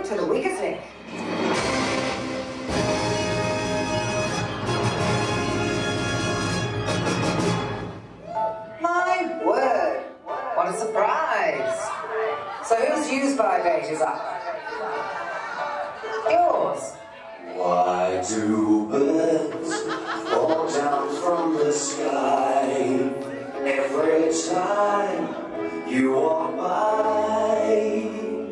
to the weakest link. My word, what a surprise. So whose use-by date is up? Yours. Why do birds fall down from the sky every time you walk by?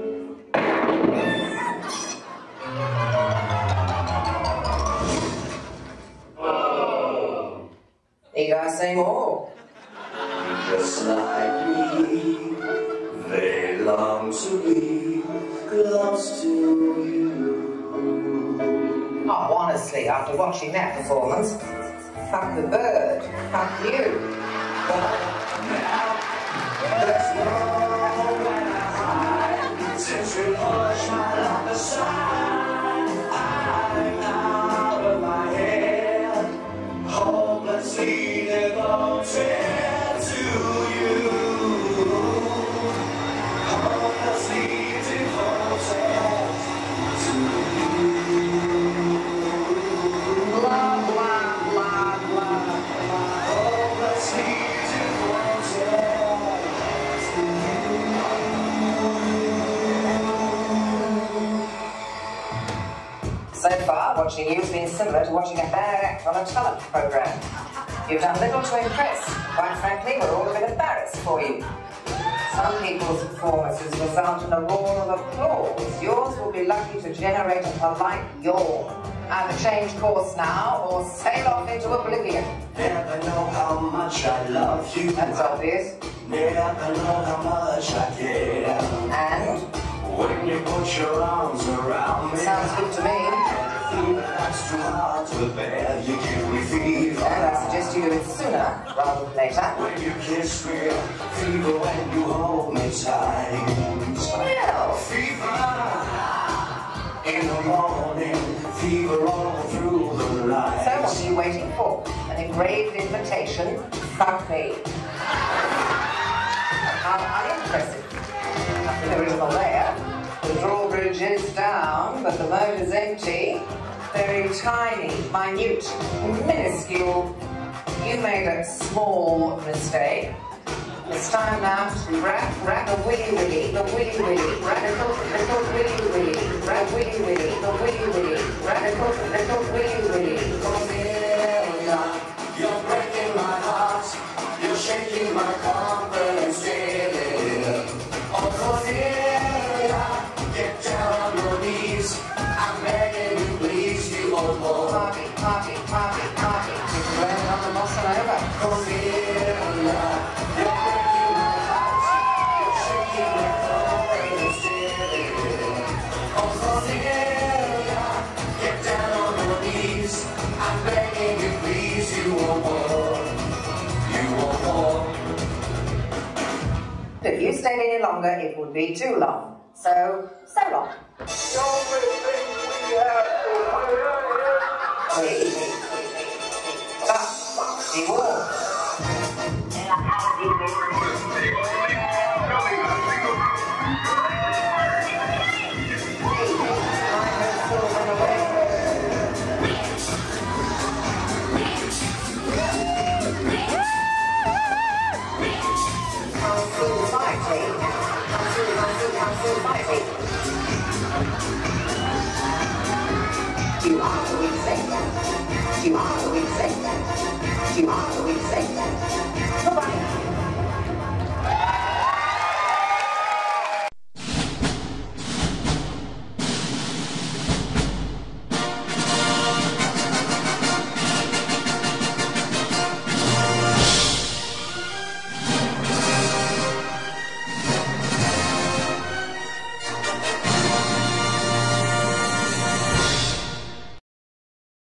Need I say more? Just like me, they long to be close to you. Oh, honestly, after watching that performance, fuck the bird, fuck you. Now, there's nowhere to hide since you pushed my love aside. I'm out of my head, hopelessly devoted to you. Hopelessly devoted to you. Blah, blah, blah, blah, blah. Hopelessly devoted to So far, watching you has been similar to watching a bad act on a talent program. You've done little to impress. Quite frankly, we're all a bit embarrassed for you. Some people's performances result in a roar of applause. Yours will be lucky to generate a polite yawn. Either change course now or sail off into oblivion. Never know how much I love you. That's obvious. Never know how much I care. And? When you put your arms around me, Sounds good to me. everything that's too hard to bear, you give me fever. And I suggest you do it sooner rather than later. When you kiss me, fever when you hold me tight. Well, Fever in the morning, fever all through the night. so what are you waiting for? An engraved invitation? Fuck me. How unimpressive. Nothing original there. The drawbridge is down, but the moat is empty. Very tiny, minute, minuscule. You made a small mistake. It's time now to wrap a willy-willy, the willy-willy, wrap a little willy-willy, wrap willy-willy, the willy-willy, wrap a little willy-willy. Cornelia, you're breaking my heart, you're shaking my confidence daily. Oh, Cornelia, get down on your knees, I'm begging you, please, you old boy. Party, party, party, party. Just land on the bossa nova. Cornelia, you're breaking my heart, you're shaking my confidence daily. Oh, Cornelia, get down on your knees, I'm begging you, please, you won't walk, you won't walk. If you stayed any longer, it would be too long. So long. Wait. Stop. Be warned. You are the weak saint. You are the weak saint. You are the weak saint.